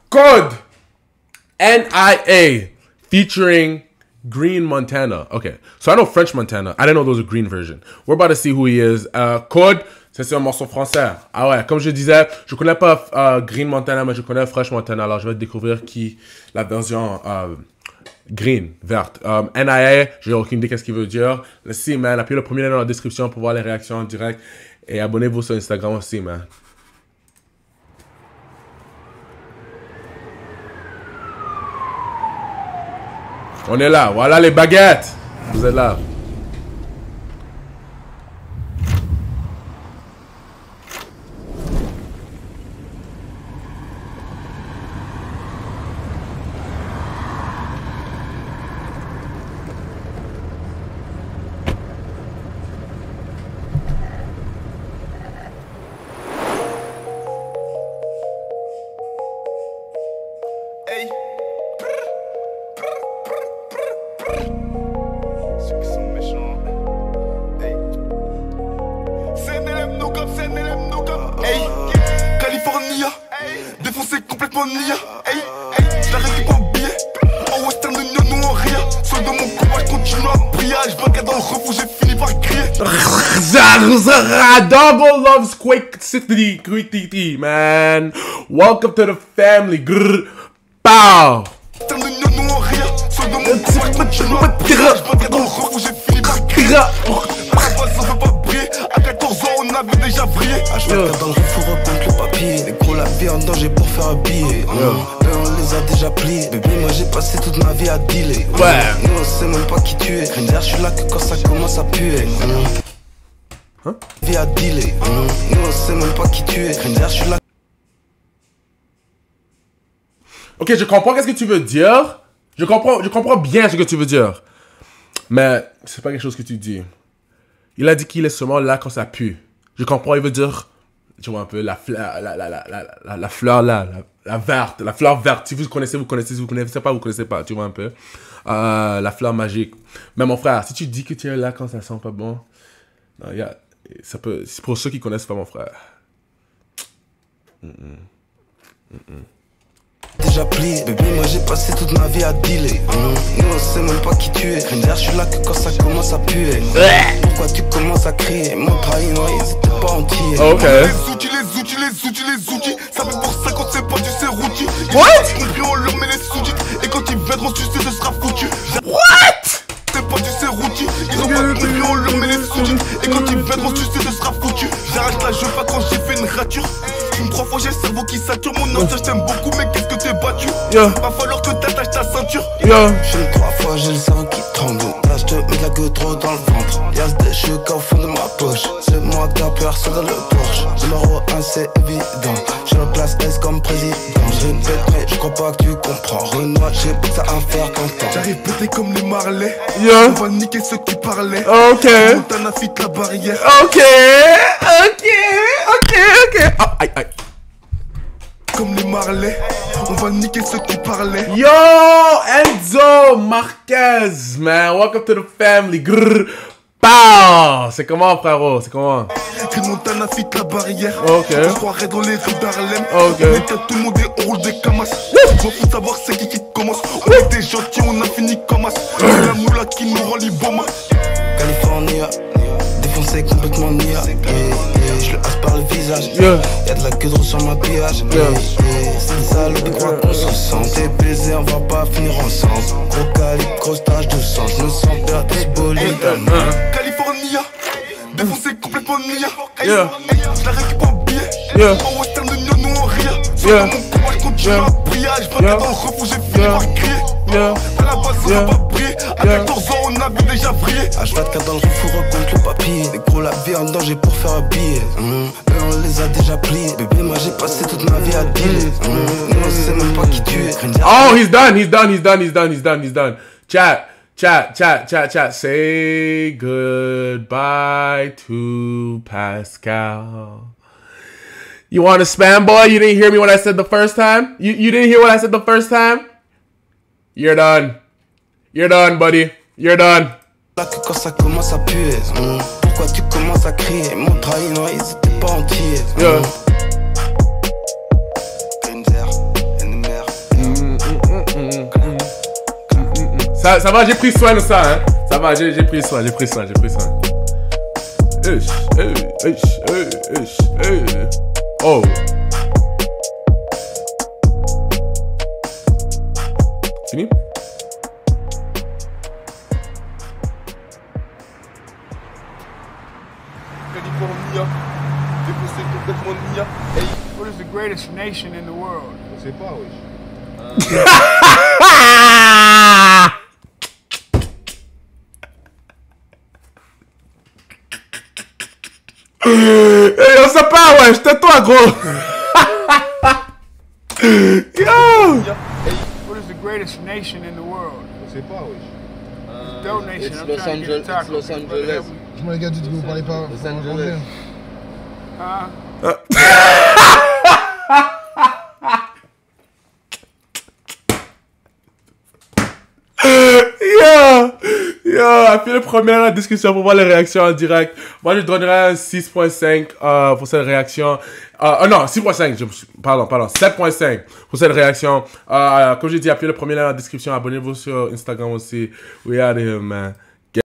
Code NIA featuring Green Montana. Okay, so I know French Montana. I didn't know there was a green version. We're about to see who he is. Code, c'est un morceau français. Ah ouais, comme je disais, je connais pas Green Montana, mais je connais French Montana. Alors je vais découvrir qui la version green, verte. NIA, j'ai aucune idée qu'est-ce qu'il veut dire. Let's see, man. Appuyez le premier lien dans la description pour voir les réactions en direct. Et abonnez-vous sur Instagram aussi, man. On est là. Voilà les baguettes. Vous êtes là. Hey. Ceux qui sont méchants. Hey. CNLM no cap, CNLM no cap. Hey. California. Défoncé complètement nia. Hey. Je la récupère en billet. En Western Union ou en rien. Seul dans mon combat, je continue à prier. Je vais dans le refou, j'ai fini par crier. Double loves Quick City, man. Welcome to the family. Grrr. Pow. Western Union ou en rien. Seul dans mon combat, je continue à prier. Je vais dans le refou, j'ai fini par crier. À la base, on veut pas briller. À 14 ans, on avait déjà brillé. À cheval dans le faut reprendre le papier. Les gros la vie en danger pour faire un billet. Eux on les a déjà pliés. Bébé moi j'ai passé toute ma vie à dealer. Ouais. Nous on sait même pas qui tu es. Grinder je suis là que quand ça commence à puer. Vie à dealer. Nous on sait même pas qui tu es. Grinder je suis là. Ok, je comprends qu'est-ce que tu veux dire. Je comprends bien ce que tu veux dire. Mais c'est pas quelque chose que tu dis. Il a dit qu'il est seulement là quand ça pue. Je comprends, il veut dire, tu vois un peu, la fleur là, la verte, la fleur verte. Si vous connaissez, vous connaissez. Si vous connaissez pas, vous connaissez pas, tu vois un peu. La fleur magique. Mais mon frère, si tu dis que tu es là quand ça sent pas bon, non, ça peut, c'est pour ceux qui connaissent pas mon frère. Déjà plié, bébé moi j'ai passé toute ma vie à dealer. Nous on sait même pas qui tu es. Grinder je suis là que quand ça commence à puer. Pourquoi tu commences à crier? Mon paris non ils étaient pas entiers. Ok. Les outils, ça fait pour ça qu'on sait pas du serrouti. What? Compris, on leur met les sous-titres. Et quand ils viendront, tu sais, ce sera foutu. What? C'est pas du serrouti. Ils ont pas compris, on leur met les sous-titres. Et quand ils viendront, tu sais, ce sera foutu. J'arrache la joue pas quand j'ai fait une rature. Une 3 fois j'ai le cerveau qui sature. Mon ancien je t'aime beaucoup, mais qu'est-ce que t'es battu? Va falloir que t'attaches ta ceinture. J'fume 3 fois, j'ai le cerveau qui tremble. Là j'te mets de la queue trop dans le ventre. Y'a des cheveux au fond de ma poche. C'est moi qui a personne dans le Porsche. Numéro 1 c'est évident. J'ai la place S comme président. J'ai une bête mais je crois pas que tu comprends. Renoir j'ai pas ça à faire content. J'arrive pété comme les Marley. On va niquer ceux qui parlaient. Ok. Montana fit la barrière. Ok. Aïe. Comme les Marley. On va niquer ceux qui parlaient. Yo, Enzo Marquez, man. Welcome to the family. Grrr. Pow. C'est comment, frérot? C'est comment? Que Montana fit la barrière. Ok. On croirait dans les rues d'Harlem. Ok. On est à tout le monde et on roule des camas. On faut savoir c'est qui commence. On était gentils, on a fini comme as. C'est la moula qui nous rend l'Iboma. California, défoncé complètement nia. Je le hasse par le visage. Y'a de la queue de roue sur ma pillage. C'est une salope, crois qu'on se sent. T'es baisé, on va pas finir ensemble. Gros calibre, grosse tache de sang. Je me sens perdre ce bolide. California, défoncé complètement nia. Je la récupère en billet. En Western Union ou en rien. Sur mon combat, je continue à prier. Je vais dans le refou, j'ai fini par crier. À la base, on va pas briller. À 14 ans, on avait déjà brillé. H24 dans le faut reconnaître le papier. Les gros la vie en danger pour faire un billet. Eux on les a déjà pliés. Bébé moi j'ai passé toute ma vie à dealer. Nous on sait même pas qui tu es. Oh, he's done. Chat. Say goodbye to Pascal. You want a spam boy? You didn't hear me when I said the first time? You didn't hear what I said the first time? You're done. You're done, buddy. You're done. Là que quand ça commence à puer. Pourquoi tu commences à crier? Mon trahi non ils étaient pas entiers. Yeah. Grinder, NMR. Ça va, j'ai pris soin de ça, hein. Ça va, j'ai pris soin. Oh. Fini? California, défoncé complètement Nia. Hey, What is the greatest nation in the world? on sait pas, wesh. On sait pas, ouais, j'étais toi, gros. Yo. Hey, What is the greatest nation in the world? on sait pas, wesh. Donation. It's I'm Los trying to get a Angeles. taco. It's Los Angeles. Je me regarde du coup, vous parlez pas Los français. Angeles. Huh? Yo, appuyez le premier dans la description pour voir les réactions en direct. Moi, je donnerais un 6.5 pour cette réaction. Non, 6.5, pardon, 7.5 pour cette réaction. Comme j'ai dit, appuyez le premier dans la description. Abonnez-vous sur Instagram aussi. We out of here, man.